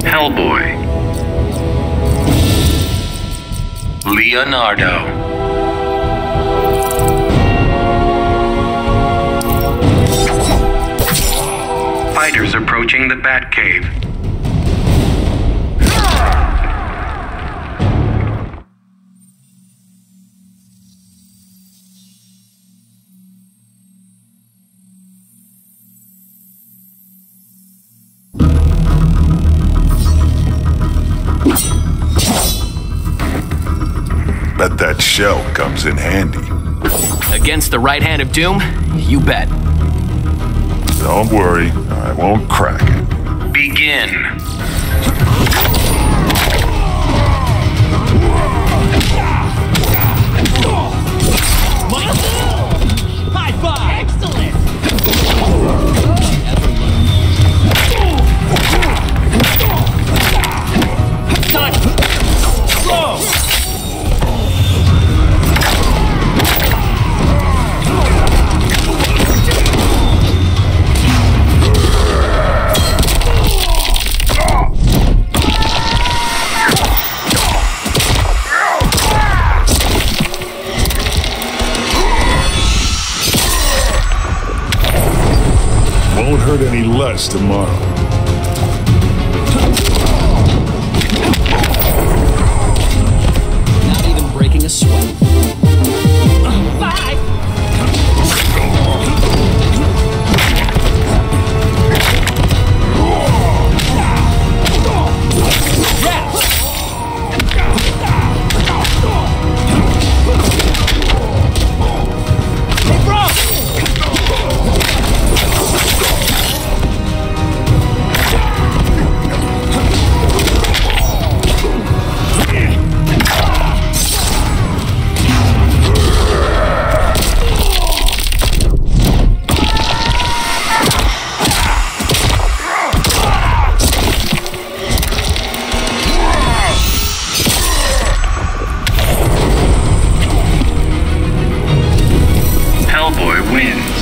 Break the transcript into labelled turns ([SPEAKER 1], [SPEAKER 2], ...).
[SPEAKER 1] Hellboy. Leonardo. Fighters approaching the Batcave.
[SPEAKER 2] Bet that shell comes in handy.
[SPEAKER 3] Against the right hand of doom? You bet.
[SPEAKER 2] Don't worry, I won't crack it.
[SPEAKER 1] Begin.
[SPEAKER 4] High five! Excellent! Done! Slow!
[SPEAKER 2] Won't hurt any less tomorrow.
[SPEAKER 3] Not even breaking a sweat.
[SPEAKER 4] Five!
[SPEAKER 1] Hellboy wins.